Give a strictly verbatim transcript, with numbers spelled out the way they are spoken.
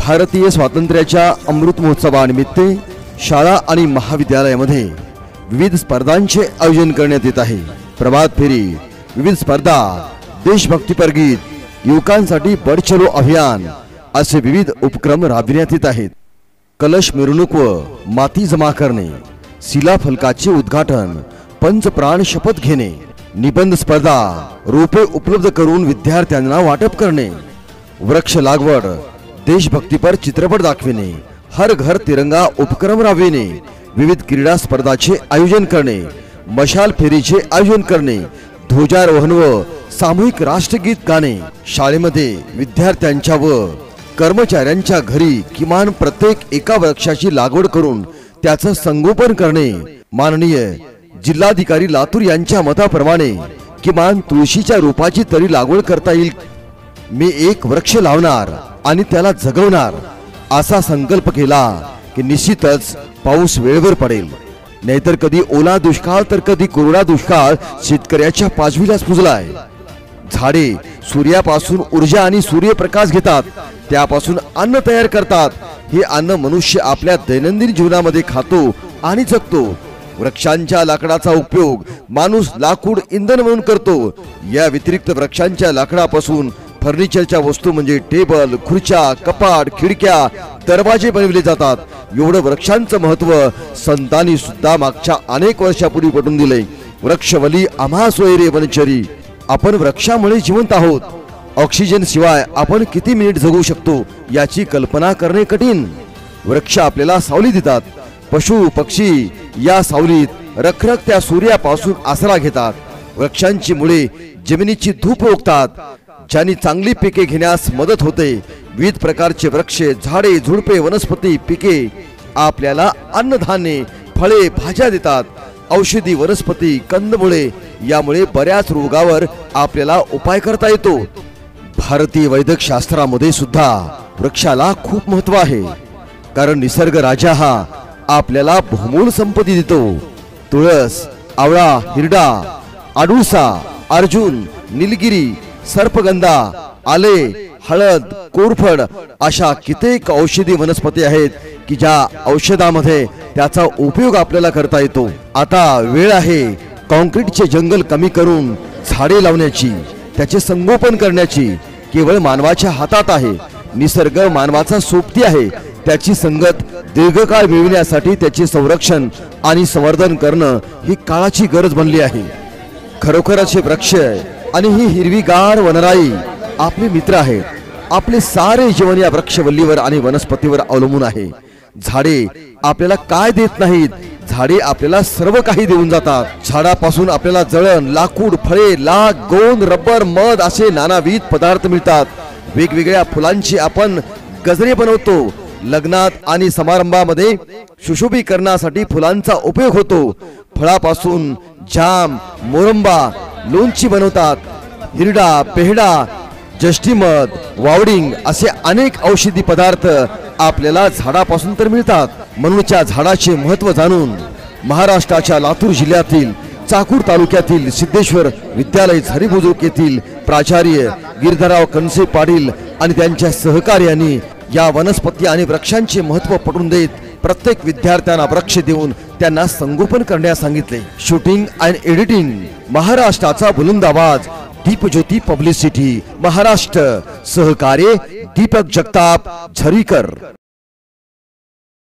भारतीय स्वातंत्र्याच्या अमृत महोत्सवानिमित्त शाळा आणि महाविद्यालयामध्ये विविध स्पर्धांचे आयोजन करण्यात येत आहे। प्रभात फेरी, विविध स्पर्धा, देशभक्तीपर गीत, युवकांसाठी बड चलो अभियान असे विविध उपक्रम राबविण्यात येत आहेत। कलश मिरवणूक व माती जमा करणे, शिलाफलकाचे उद्घाटन, पंचप्राण शपथ घेणे, निबंध स्पर्धा, रोपे उपलब्ध करून विद्यार्थ्यांना वाटप करणे, वृक्ष लागवड, देशभक्तीपर चित्रपट दाखविणे, हर घर तिरंगा उपक्रम राबविणे, विविध क्रीडा स्पर्धाचे आयोजन करणे, मशाल फेरीचे आयोजन करणे, ध्वजारोहण व सामूहिक राष्ट्रगीत गाणे, शाळेमध्ये विद्यार्थ्यांच्या व कर्मचाऱ्यांच्या घरी किमान प्रत्येक एका वृक्षाची लागवड करून त्याचं संगोपन करणे, माननीय जिल्हाधिकारी लातूर यांच्या मताप्रमाणे किमान तुळशीच्या रोपाची तरी लागवड करता येईल। मी एक वृक्ष लावणार आणि त्याला जगवणार असा संकल्प केला की निश्चितच पाऊस वेळेवर पडेल, नाहीतर कधी ओला दुष्काळ तर कधी कोरडा दुष्काळ शेतकऱ्याच्या पाजवीलाच पुजलाय। झाडे सूर्यापासून ऊर्जा आणि सूर्यप्रकाश घेतात, त्यापासून अन्न तयार करतात। हे अन्न मनुष्य आपल्या दैनंदिन जीवनामध्ये खातो आणि जगतो। वृक्षांच्या लाकडाचा उपयोग माणूस लाकूड इंधन म्हणून करतो। या व्यतिरिक्त वृक्षांच्या लाकडापासून फर्निचरच्या वस्तू म्हणजे टेबल, खुर्च्या, कपाट, खिडक्या, दरवाजे बनवले जातात। एवढं वृक्षांचं महत्व संतांनी सुद्धा मागच्या अनेक वर्षापूर्वी पटवून दिले। वृक्षवली आम्हा सोयरे वनचरी, आपण वृक्षामुळे जिवंत आहोत। ऑक्सिजन शिवाय आपण किती मिनिट जगू शकतो याची कल्पना करणे कठीण। वृक्ष आपल्याला सावली देतात, पशु पक्षी या सावलीत रखरखत्या सूर्यापासून आसरा घेतात। वृक्षांची मुळे जमिनीची धूप रोखतात, ज्यांनी चांगली पिके घेण्यास मदत होते। विविध प्रकारचे वृक्ष, झाडे, झुडपे, वनस्पती, पिके आपल्याला अन्नधान्य, फळे, भाज्या देतात। औषधी वनस्पती, कंदमुळे यामुळे बऱ्याच रोगावर आपल्याला उपाय करता येतो। भारतीय वैद्यक शास्त्रामध्ये सुद्धा वृक्षाला खूप महत्व आहे, कारण निसर्ग राजा हा आपल्याला बहुमोल संपत्ती देतो। तुळस, आवळा, हिरडा, आडुळसा, अर्जुन, निलगिरी, सर्पगंधा, आले, हळद, कोरफड अशा कित्येक औषधी वनस्पती आहेत की ज्या औषधामध्ये त्याचा उपयोग आपल्याला करता येतो। आता वेळ आहे कॉन्क्रीटचे जंगल कमी करून झाडे लावण्याची, त्याचे संगोपन करण्याची। केवळ मानवाच्या हातात आहे। निसर्ग मानवाचा सोबती आहे, त्याची संगत दीर्घकाळ मिळविण्यासाठी त्याचे संरक्षण आणि संवर्धन करणं ही काळाची गरज बनली आहे। खरोखरच हे वृक्ष आणि ही हिरवीगार वनराई आपले मित्र आहेत। आपले सारे जीवन या वृक्षवल्लीवर आणि वनस्पतीवर अवलंबून आहे। झाडे आपल्याला काय देत नाहीत, झाडे आपल्याला सर्व काही देऊन जातात। झाडापासून आपल्याला जळण, लाकूड, फळे, लाख, गोंद, रबर, मध असे नानाविध पदार्थ मिळतात। वेगवेगळ्या फुलांची आपण गजरे बनवतो। लग्नात आणि समारंभामध्ये सुशोभीकरणासाठी फुलांचा उपयोग होतो। फळापासून जाम, मोरंबा, लोणची बनवतात। हिरडा, पेहडा, जष्टीमध, वावडिंग असे अनेक औषधी पदार्थ आपल्याला झाडापासून तर मिळतात। म्हणूनच्या झाडाचे महत्व जाणून महाराष्ट्राच्या लातूर जिल्ह्यातील चाकूर तालुक्यातील सिद्धेश्वर विद्यालय झरी बुजुर्ग येथील प्राचार्य गिरधरराव कणसे पाटील आणि त्यांच्या सहकार्यांनी या वनस्पती आणि वृक्षांचे महत्व पटवून देत प्रत्येक विद्यार्थ्यांना वृक्ष देऊन त्यांना संगोपन करण्यास सांगितले। शूटिंग अँड एडिटिंग महाराष्ट्राचा बुलंद आवाज, दीपज्योती पब्लिसिटी महाराष्ट्र, सहकार्य दीपक जगताप झरीकर।